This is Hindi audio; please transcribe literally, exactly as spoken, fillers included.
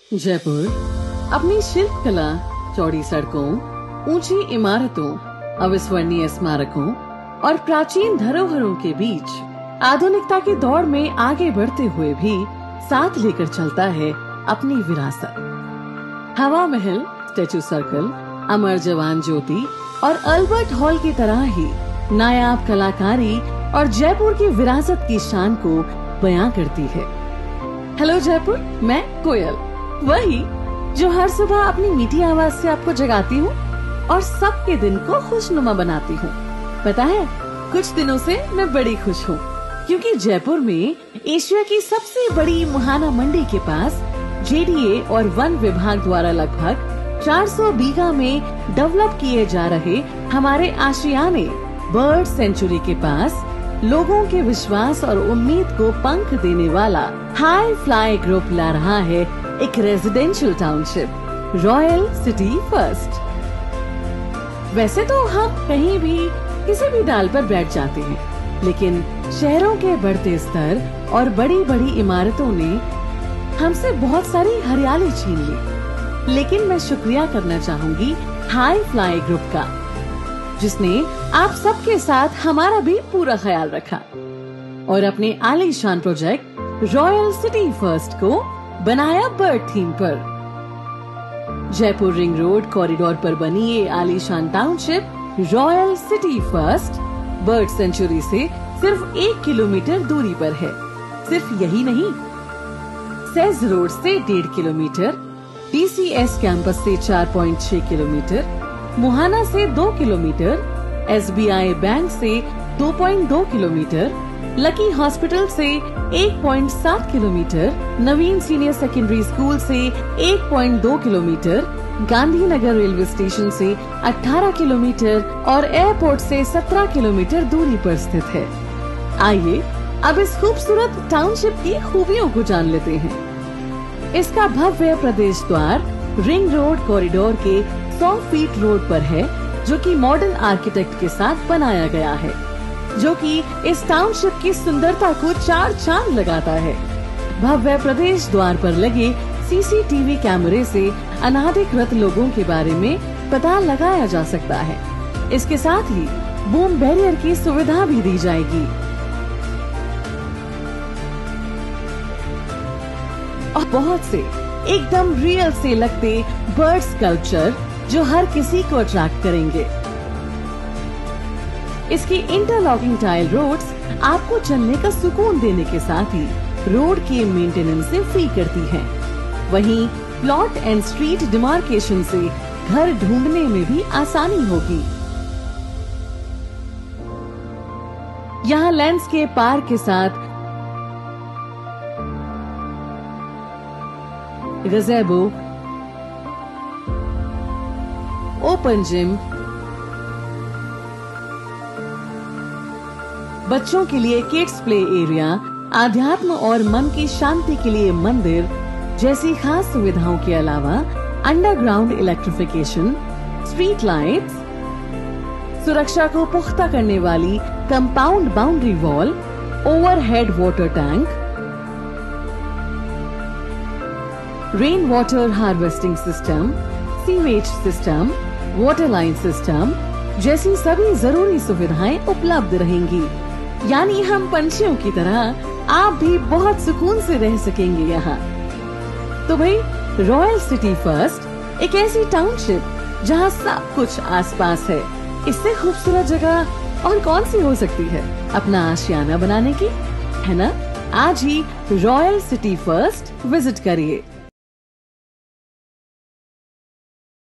जयपुर अपनी शिल्प कला, चौड़ी सड़कों, ऊंची इमारतों, अविस्मरणीय स्मारकों और प्राचीन धरोहरों के बीच आधुनिकता की दौड़ में आगे बढ़ते हुए भी साथ लेकर चलता है अपनी विरासत। हवा महल, स्टैचू सर्कल, अमर जवान ज्योति और अल्बर्ट हॉल की तरह ही नायाब कलाकारी और जयपुर की विरासत की शान को बयां करती है। हेलो जयपुर, मैं कोयल, वही जो हर सुबह अपनी मीठी आवाज से आपको जगाती हूँ और सबके दिन को खुशनुमा बनाती हूँ। पता है, कुछ दिनों से मैं बड़ी खुश हूँ क्योंकि जयपुर में एशिया की सबसे बड़ी मुहाना मंडी के पास जेडीए और वन विभाग द्वारा लगभग चार सौ बीघा में डेवलप किए जा रहे हमारे आशियाने बर्ड सेंचुरी के पास लोगों के विश्वास और उम्मीद को पंख देने वाला हाई फ्लाई ग्रुप ला रहा है एक residential township, royal city first. वैसे तो हम कहीं भी किसी भी डाल पर बैठ जाते हैं, लेकिन शहरों के बढ़ते स्तर और बड़ी बड़ी इमारतों ने हमसे बहुत सारी हरियाली छीन ली। लेकिन मैं शुक्रिया करना चाहूंगी हाई फ्लाई ग्रुप का, जिसने आप सबके साथ हमारा भी पूरा ख्याल रखा और अपने आलीशान प्रोजेक्ट रॉयल सिटी फर्स्ट को बनाया बर्ड थीम पर। जयपुर रिंग रोड कॉरिडोर पर बनी ये आलीशान township royal city first bird sanctuary से सिर्फ एक किलोमीटर दूरी पर है। सिर्फ यही नहीं, सेज रोड से डेढ़ किलोमीटर, डीसीएस कैंपस से चार पॉइंट छह किलोमीटर, मुहाना से दो किलोमीटर, एसबीआई बैंक से दो पॉइंट दो किलोमीटर, लकी हॉस्पिटल से एक पॉइंट सात kilometre, Naveen senior secondary school से एक पॉइंट दो किलोमीटर, गांधीनगर रेलवे स्टेशन से अठारह किलोमीटर और एयरपोर्ट से सत्रह किलोमीटर दूरी पर स्थित है। आइए अब इस खूबसूरत टाउनशिप की खूबियों को जान लेते हैं। इसका भव्य प्रदेश द्वार रिंग रोड कॉरिडोर के सौ फीट रोड पर है, जो कि मॉडर्न आर्किटेक्ट के साथ बनाया गया है, जो कि इस टाउनशिप की सुंदरता को चार चांद लगाता है। भव्य प्रदेश द्वार पर लगे सीसीटीवी कैमरे से अनाधिकृत लोगों के बारे में पता लगाया जा सकता है। इसके साथ ही बूम बैरियर की सुविधा भी दी जाएगी और बहुत से एकदम रियल से लगते बर्ड स्कल्पचर जो हर किसी को अट्रैक्ट करेंगे। इसकी इंटरलॉकिंग टाइल रोड्स आपको चलने का सुकून देने के साथ ही रोड के मेंटेनेंस से फ्री करती हैं। वहीं प्लॉट एंड स्ट्रीट डिमार्केशन से घर ढूंढने में भी आसानी होगी। यहाँ लैंडस्केप पार्क के साथ गज़ेबो, ओपन जिम, बच्चों के लिए किड्स प्ले एरिया, आध्यात्म और मन की शांति के लिए मंदिर जैसी खास सुविधाओं के अलावा अंडरग्राउंड इलेक्ट्रिफिकेशन, स्ट्रीट लाइट्स, सुरक्षा को पुख्ता करने वाली compound boundary wall, overhead water tank, rain water harvesting system, sewage system, water line system जैसी सभी जरूरी सुविधाएं उपलब्ध रहेंगी। यानी हम पंछियों की तरह आप भी बहुत सुकून से रह सकेंगे यहाँ। तो भाई, रॉयल सिटी फर्स्ट एक ऐसी टाउनशिप जहाँ सब कुछ आसपास है। इससे खूबसूरत जगह और कौन सी हो सकती है अपना आशियाना बनाने की, है ना? आज ही रॉयल सिटी फर्स्ट विजिट करिए।